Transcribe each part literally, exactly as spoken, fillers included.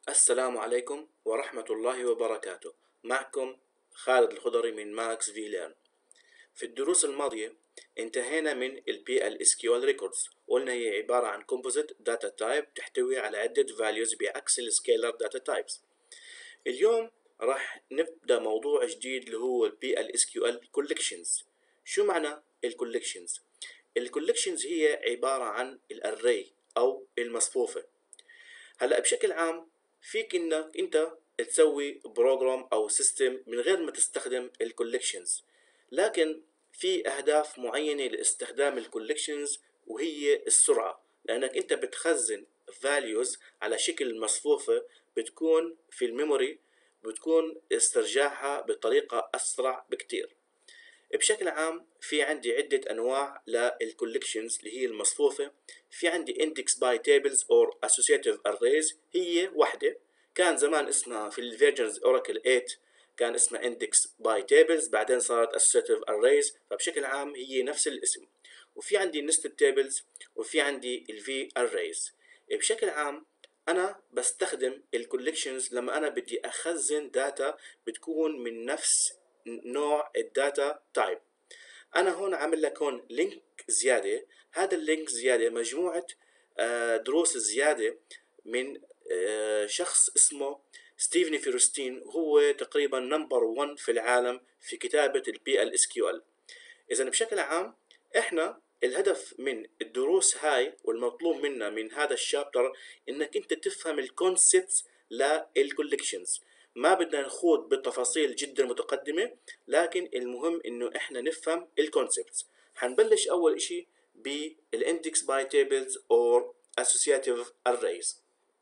السلام عليكم ورحمة الله وبركاته. معكم خالد الخضري من ماكس في ليرن. في الدروس الماضية انتهينا من ال بي إل إس كيو إل Records، قلنا هي عبارة عن Composite Data Type تحتوي على عدة values بعكس ال Scalar Data Types. اليوم راح نبدأ موضوع جديد اللي هو ال بي إل إس كيو إل Collections. شو معنى ال Collections؟ ال Collections هي عبارة عن الأري أو المصفوفة. هلا بشكل عام فيك انك انت تسوي بروجرام او سيستم من غير ما تستخدم الكولكشنز، لكن في اهداف معينة لاستخدام الكولكشنز وهي السرعة، لانك انت بتخزن values على شكل مصفوفة بتكون في الميموري، بتكون استرجاعها بطريقة اسرع بكتير. بشكل عام في عندي عدة أنواع للكولكشنز اللي هي المصفوفة. في عندي index by tables or associative arrays، هي وحدة كان زمان اسمها في الفيرجنز اوراكل ثمانية كان اسمها index by tables، بعدين صارت associative arrays، فبشكل عام هي نفس الاسم. وفي عندي nested tables وفي عندي الفي arrays. بشكل عام أنا بستخدم الكولكشنز لما أنا بدي أخزن داتا بتكون من نفس نوع الداتا تايب. انا هون عامل لك هون لينك زياده، هذا اللينك زياده مجموعه دروس زياده من شخص اسمه ستيفن فيرستين، هو تقريبا نمبر واحد في العالم في كتابه البي ال اس كيو ال. اذا بشكل عام احنا الهدف من الدروس هاي والمطلوب منا من هذا الشابتر انك انت تفهم الكونسبتس للكولكشنز. ما بدنا نخوض بالتفاصيل جدا متقدمة، لكن المهم انه احنا نفهم الكونسبتس. حنبلش اول اشي بالاندكس باي تيبلز اور associative arrays.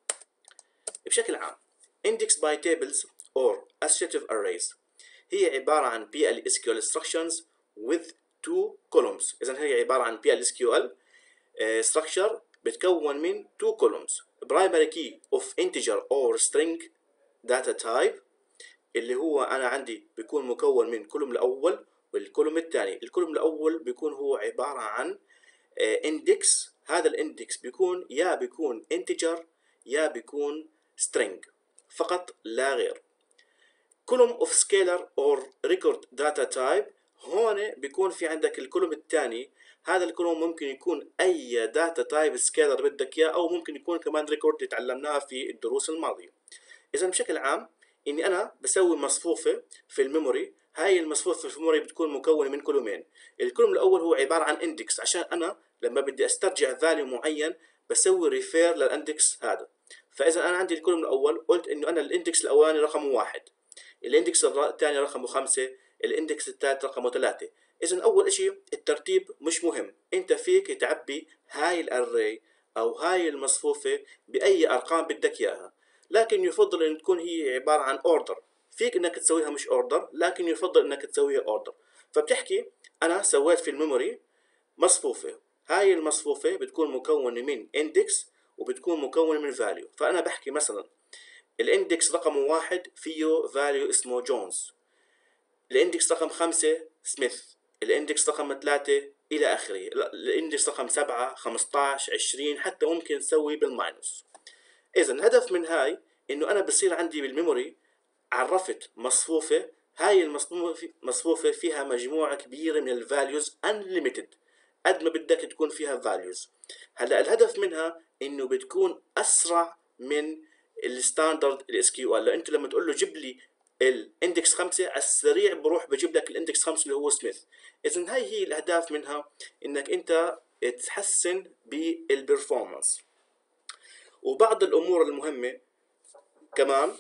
بشكل عام index by tables or associative arrays هي عبارة عن بي إل إس كيو إل instructions with two columns. إذا هي عبارة عن بي إل إس كيو إل uh, structure بتكون من two columns. primary key of integer or string data type اللي هو أنا عندي بيكون مكون من كولوم الأول والكولوم الثاني. الكولوم الأول بيكون هو عبارة عن uh, index. هذا الاندكس بيكون يا بيكون integer يا بيكون string فقط لا غير. column of scalar or record data type هون بيكون في عندك الكولوم الثاني. هذا الكولوم ممكن يكون اي داتا تايب سكيلر بدك اياه، او ممكن يكون كمان ريكورد اللي تعلمناها في الدروس الماضيه. اذا بشكل عام اني انا بسوي مصفوفه في الميموري. هاي المصفوفه في الميموري بتكون مكونه من كولومين. الكولوم الاول هو عباره عن اندكس، عشان انا لما بدي استرجع فاليو معين بسوي ريفير للاندكس هذا. فاذا انا عندي الكولوم الاول قلت انه انا الاندكس الاولاني رقم واحد، الاندكس الثاني رقمه خمسة، الاندكس الثالث رقمه ثلاثة. اذا اول اشي الترتيب مش مهم، انت فيك تعبي هاي الاري او هاي المصفوفة باي ارقام بدك اياها، لكن يفضل ان تكون هي عبارة عن اوردر. فيك انك تسويها مش اوردر، لكن يفضل انك تسويها اوردر. فبتحكي انا سويت في الميموري مصفوفة، هاي المصفوفة بتكون مكونة من اندكس وبتكون مكونة من فاليو. فانا بحكي مثلا الاندكس رقم واحد فيه فاليو اسمه جونز، الاندكس رقم خمسة سميث، الاندكس رقم ثلاثة الى اخره، الاندكس رقم سبعة خمستاش عشرين حتى ممكن نسوي بالماينس. اذا الهدف من هاي انه انا بصير عندي بالميموري عرفت مصفوفة، هاي المصفوفة فيها مجموعة كبيرة من الفاليوز unlimited، قد ما بدك تكون فيها فاليوز. هلا الهدف منها انه بتكون اسرع من الستاندرد الاس كيو ال. انت لما تقول له جيب لي الاندكس خمسة على السريع بروح بجيب لك الاندكس خمسة اللي هو سميث. اذا هاي هي الاهداف منها، انك انت تحسن بالبرفورمانس. وبعض الامور المهمة كمان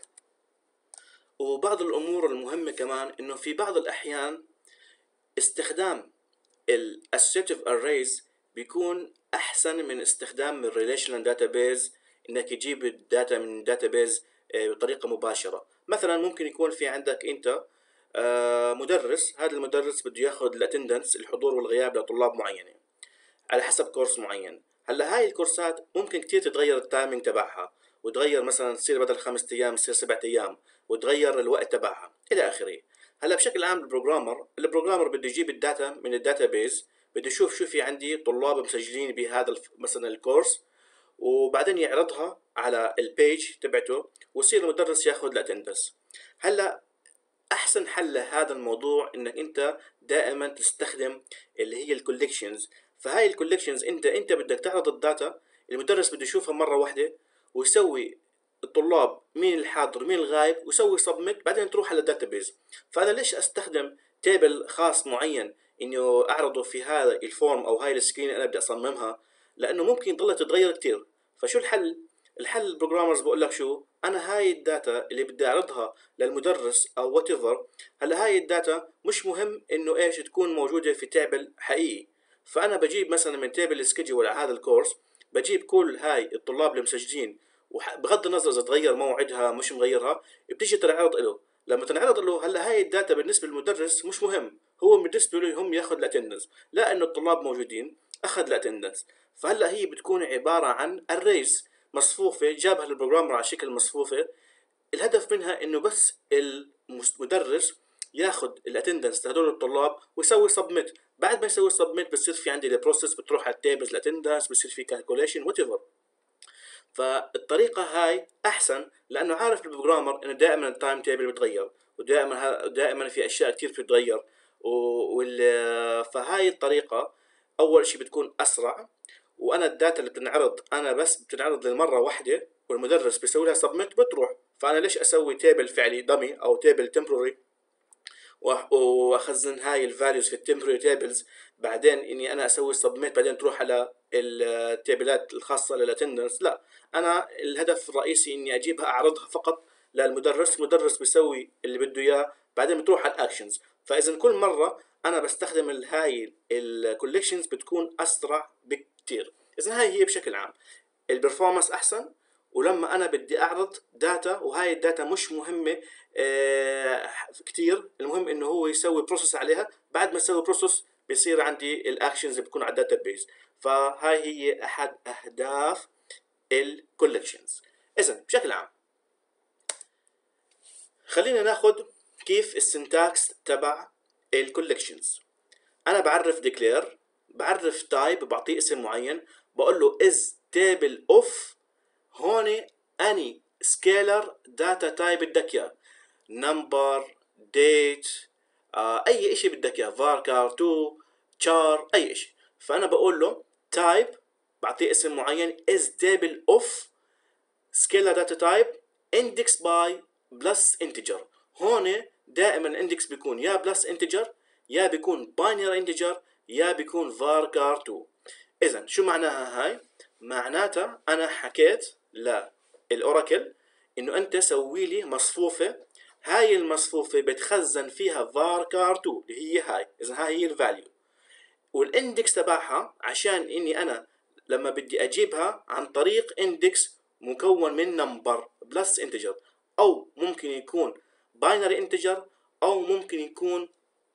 وبعض الامور المهمة كمان انه في بعض الاحيان استخدام ال associative arrays بيكون احسن من استخدام ال relational database، انك تجيب الداتا من database بطريقة مباشرة. مثلا ممكن يكون في عندك انت مدرس، هذا المدرس بده ياخذ الاتندنس الحضور والغياب لطلاب معينة على حسب كورس معين. هلا هاي الكورسات ممكن كتير تتغير التايمينج تبعها، وتغير مثلا تصير بدل خمسة ايام تصير سبعة ايام، وتغير الوقت تبعها الى اخره. هلا بشكل عام البروجرامر البروجرامر بده يجيب الداتا من الداتا بيز، بده يشوف شو في عندي طلاب مسجلين بهذا مثلا الكورس، وبعدين يعرضها على البيج تبعته ويصير المدرس ياخذ الاتندنس. هلا احسن حل لهذا الموضوع انك انت دائما تستخدم اللي هي الكوليكشنز. فهاي الكوليكشنز انت انت بدك تعرض الداتا، المدرس بده يشوفها مره واحده ويسوي الطلاب مين الحاضر مين الغايب ويسوي سبميت، بعدين تروح على الداتابيز. فانا ليش استخدم تيبل خاص معين انه اعرضه في هذا الفورم او هاي السكرين انا بدي اصممها؟ لانه ممكن تضلها تتغير كتير. فشو الحل؟ الحل البروجرامرز بقول لك شو، انا هاي الداتا اللي بدي اعرضها للمدرس او وات ايفر، هلا هاي الداتا مش مهم انه ايش تكون موجوده في تابل حقيقي. فانا بجيب مثلا من تابل السكيدجول على هذا الكورس، بجيب كل هاي الطلاب المسجلين وبغض النظر اذا تغير موعدها مش مغيرها بتيجي تنعرض له. لما تنعرض له هلا هاي الداتا بالنسبه للمدرس مش مهم، هو بالنسبه له هم ياخذ الاتندنس، لا انه الطلاب موجودين اخذ الاتندنس. فهلا هي بتكون عباره عن الريز مصفوفه جابها البروجرامر على شكل مصفوفه. الهدف منها انه بس المدرس ياخذ الاتندنس لهدول الطلاب ويسوي سبميت. بعد ما يسوي سبميت بتصير في عندي البروسيس بتروح على التيبلز الاتندنس، بصير في كالكوليشن وات ايفر. فالطريقة هاي أحسن لأنه عارف البروجرامر إنه دائما التايم تيبل بتغير ودائما دائما في أشياء كتير بتتغير. وال فهاي الطريقة أول شيء بتكون أسرع، وأنا الداتا اللي بتنعرض أنا بس بتنعرض للمرة واحدة والمدرس بيسوي لها سبميت بتروح. فأنا ليش أسوي تيبل فعلي دمي أو تيبل تمبروري واخزن هاي الفاليوز في التمبرري تيبلز، بعدين اني انا اسوي سبميت بعدين تروح على التيبلات الخاصه للاتندنس؟ لا، انا الهدف الرئيسي اني اجيبها اعرضها فقط للمدرس، المدرس بيسوي اللي بده اياه بعدين بتروح على الاكشنز. فاذا كل مره انا بستخدم هاي الكوليكشنز بتكون اسرع بكتير. اذا هاي هي بشكل عام البرفورمانس احسن. ولما انا بدي اعرض داتا وهاي الداتا مش مهمه آه كتير، المهم انه هو يسوي بروسس عليها، بعد ما يسوي بروسس بيصير عندي الاكشنز بتكون على الداتا بيز. فهاي هي احد اهداف الكولكشنز. اذا بشكل عام خلينا ناخذ كيف السنتاكس تبع الكولكشنز. انا بعرف declare، بعرف type بعطيه اسم معين، بقول له is table of هون any scalar data type بدك اياه، number date آه اي اشي بدك اياه varchar تو char اي اشي. فانا بقول له type بعطيه اسم معين is table of scalar data type index by plus integer. هون دائما index بيكون يا plus integer يا بيكون binary integer يا بيكون varchar تو. اذا شو معناها هاي؟ معناتها انا حكيت للاوراكل انه انت سوي لي مصفوفه، هاي المصفوفه بتخزن فيها varchar تو اللي هي هاي. اذا هاي هي الفاليو والاندكس تبعها عشان اني انا لما بدي اجيبها عن طريق اندكس مكون من نمبر بلس انتجر، او ممكن يكون باينري انتجر او ممكن يكون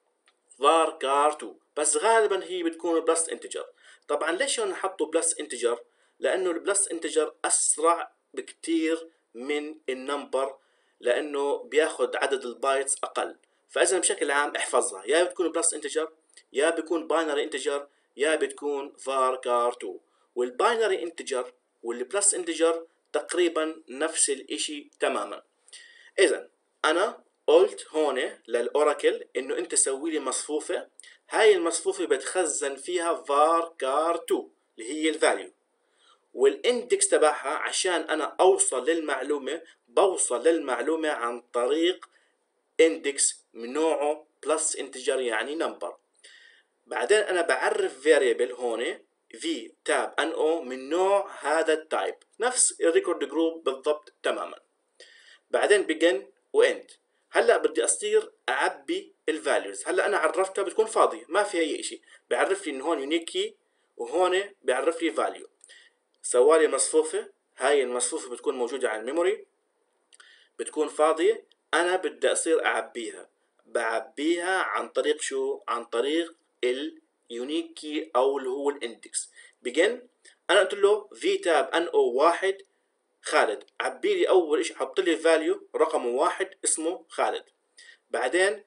varchar تو، بس غالبا هي بتكون بلس انتجر. طبعا ليش هون حطوا بلس انتجر؟ لانه البلس انتجر اسرع بكتير من النمبر لانه بياخد عدد البايتس اقل. فاذا بشكل عام احفظها، يا بتكون بلس انتجر يا بيكون باينري انتجر يا بتكون varchar تو. والباينري انتجر والبلس انتجر تقريبا نفس الاشي تماما. اذا انا قلت هون للاوراكل انه انت سوي لي مصفوفه، هاي المصفوفه بتخزن فيها varchar تو اللي هي الفاليو، والاندكس تبعها عشان انا اوصل للمعلومه بوصل للمعلومه عن طريق اندكس من نوعه بلس انتجر يعني نمبر. بعدين انا بعرف فاريبل هون في تاب ان او من نوع هذا التايب نفس الريكورد جروب بالضبط تماما. بعدين بيجن واند. هلا بدي اصير اعبي الفاليوز. هلا انا عرفتها بتكون فاضيه ما فيها اي شيء، بيعرف لي انه هون يونيك كي وهون بيعرف لي فاليو. سوالي مصفوفه، هاي المصفوفه بتكون موجوده على الميموري بتكون فاضيه، انا بدي اصير اعبيها. بعبيها عن طريق شو؟ عن طريق اليونيك كي او اللي هو الاندكس. بيجن انا قلت له في تاب ان او واحد خالد، عبي لي اول شيء حط لي فاليو رقم واحد اسمه خالد. بعدين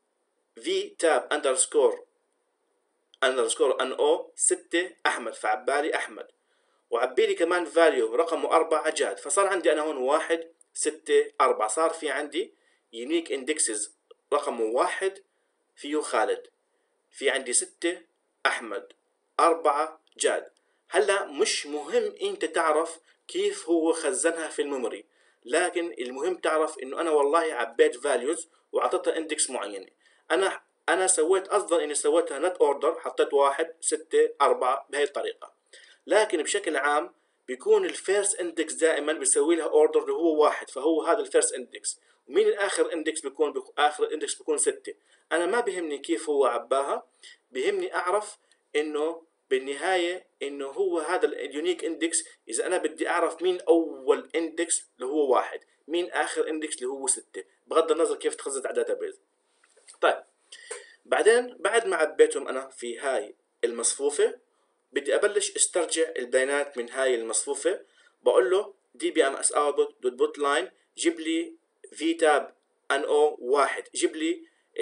في تاب اندرسكور اندرسكور ان او ستة احمد، فعبالي احمد. وعبي لي كمان فاليو رقمه أربعة جاد. فصار عندي أنا هون واحد ستة أربعة، صار في عندي يونيك اندكسز رقمه واحد فيه خالد، في عندي ستة أحمد، أربعة جاد. هلا مش مهم أنت تعرف كيف هو خزنها في الميموري، لكن المهم تعرف إنه أنا والله عبيت فاليوز وعطيتها اندكس معينة. أنا أنا سويت أصلا إني سويتها نت أوردر، حطيت واحد ستة أربعة بهي الطريقة. لكن بشكل عام بيكون الفيرست اندكس دائما بيسوي لها اوردر اللي هو واحد، فهو هذا الفيرست اندكس. ومين الاخر اندكس بيكون بيكون اخر اندكس بيكون ستة. انا ما بيهمني كيف هو عباها، بيهمني اعرف انه بالنهاية انه هو هذا اليونيك اندكس. اذا انا بدي اعرف مين اول اندكس اللي هو واحد، مين اخر اندكس اللي هو ستة، بغض النظر كيف تخزن على داتابيز. طيب بعدين بعد ما عبيتهم انا في هاي المصفوفة، بدي ابلش استرجع البيانات من هاي المصفوفة. بقول له دي بي ام اس اوتبوت دوت بوت لاين جيب لي في تاب ان او واحد، جيب لي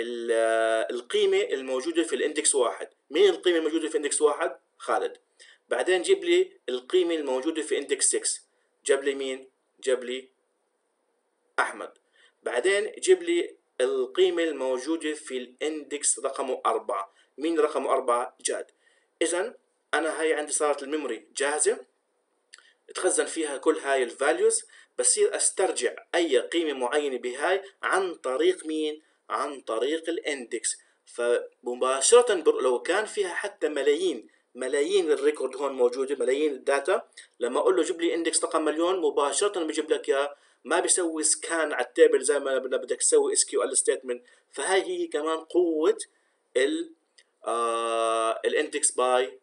القيمة الموجودة في الاندكس واحد. مين القيمة الموجودة في اندكس واحد؟ خالد. بعدين جيب لي القيمة الموجودة في اندكس ستة، جاب لي مين؟ جاب لي احمد. بعدين جيب لي القيمة الموجودة في الاندكس رقمه أربعة، مين رقمه أربعة؟ جاد. إذا أنا هاي عندي صارت الميموري جاهزة، تخزن فيها كل هاي الفاليوز. بصير استرجع أي قيمة معينة بهاي عن طريق مين؟ عن طريق الاندكس. فمباشرة لو كان فيها حتى ملايين ملايين الريكورد هون موجودة، ملايين الداتا، لما أقول له جيب لي اندكس رقم مليون مباشرة بيجيب لك إياه، ما بيسوي سكان على التيبل زي ما بدك تسوي اس كيو ال ستيتمنت. فهاي هي كمان قوة ال آه الاندكس باي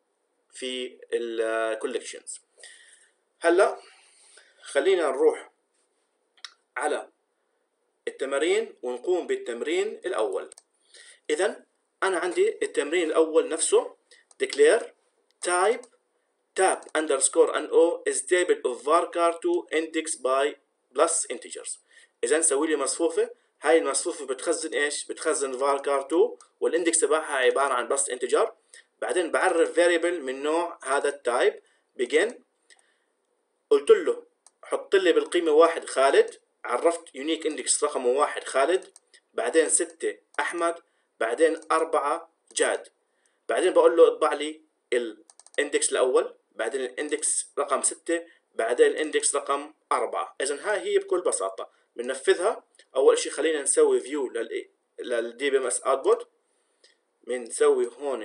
في الكولكشنز. هلا خلينا نروح على التمارين ونقوم بالتمرين الأول. إذا أنا عندي التمرين الأول نفسه declare type tab underscore no is table of varchar two index by plus integers. إذا نسوي لي مصفوفة، هاي المصفوفة بتخزن إيش؟ بتخزن varchar two والاندكس تبعها عبارة عن plus integer. بعدين بعرف variable من نوع هذا التايب begin. قلت له حط لي بالقيمة واحد خالد، عرفت يونيك اندكس رقمه واحد خالد. بعدين ستة أحمد، بعدين أربعة جاد. بعدين بقول له اطبع لي الاندكس الأول، بعدين الاندكس رقم ستة، بعدين الاندكس رقم أربعة. إذا هاي هي بكل بساطة بننفذها. أول شيء خلينا نسوي فيو لل للدي بي ام اس اوتبوت. بنسوي هون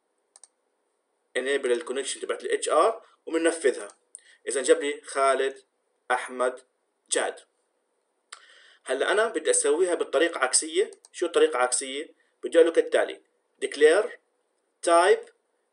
enable الكونكشن تبعت الاتش ار وبننفذها. إذا جاب لي خالد أحمد جاد. هلا أنا بدي أسويها بالطريقة عكسية. شو الطريقة عكسية؟ بدي أقول له كالتالي declare type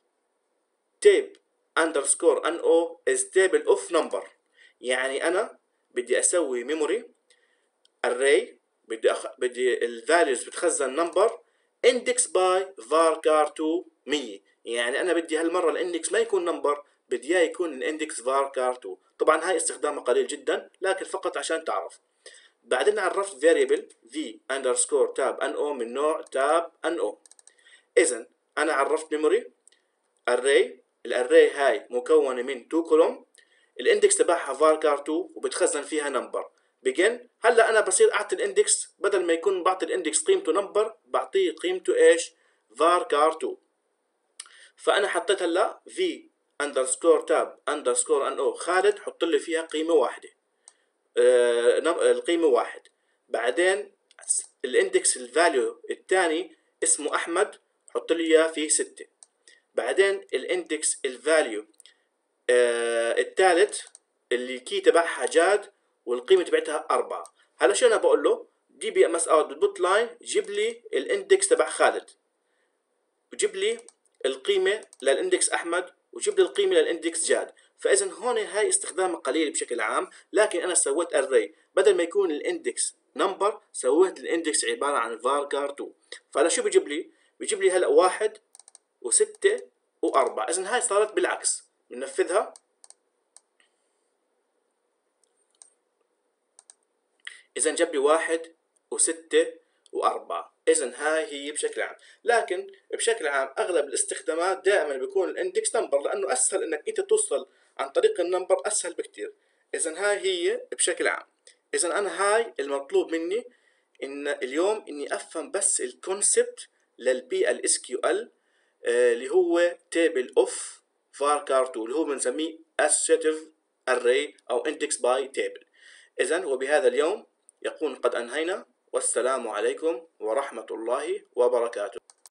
tab underscore no is table of number. يعني أنا بدي أسوي memory array، بدي أخ... بدي الفاليوز بتخزن number index by varchar two مية. يعني أنا بدي هالمرة الاندكس ما يكون number، بدي اياه يكون الاندكس varchar two. طبعا هاي استخدامها قليل جدا لكن فقط عشان تعرف. بعدين عرفت variable v underscore tab no من نوع tab no. إذا أنا عرفت memory array. الاري هاي مكونة من two column، الاندكس تبعها varchar two وبتخزن فيها number begin. هلا أنا بصير أعطي الاندكس بدل ما يكون بعطي الاندكس قيمته number بعطيه قيمته إيش؟ varchar two. فأنا حطيت هلا v underscore tab underscore no خالد، حط لي فيها قيمة واحدة، آه القيمة واحد. بعدين الاندكس الفاليو الثاني اسمه أحمد، حط لي إياه فيه ستة. بعدين الاندكس الفاليو آه الثالث اللي كي تبعها جاد والقيمة تبعتها أربعة. هلا شو أنا بقول له؟ دي بي ام اس اوت بوت لاين جيب لي الاندكس تبع خالد، وجيب لي القيمة للاندكس أحمد، وجيب لي القيمة للاندكس جاد. فإذا هون هاي استخدامها قليل بشكل عام، لكن أنا سويت array بدل ما يكون الاندكس نمبر سويت الاندكس عبارة عن varchar two. فهلا شو بيجيب لي؟ بيجيب لي هلا واحد وستة وأربعة. إذا هاي صارت بالعكس. بننفذها. إذا جاب لي واحد وستة وأربعة. إذن هاي هي بشكل عام. لكن بشكل عام أغلب الاستخدامات دائما بيكون الاندكس نمبر، لأنه أسهل إنك أنت توصل عن طريق النمبر، أسهل بكتير. إذن هاي هي بشكل عام. إذن أنا هاي المطلوب مني إن اليوم إني أفهم بس الكونسبت للبي ال اس كيو ال اللي هو table of varchar two اللي هو بنسميه associative array أو index by table. إذن وبهذا اليوم يكون قد أنهينا، والسلام عليكم ورحمة الله وبركاته.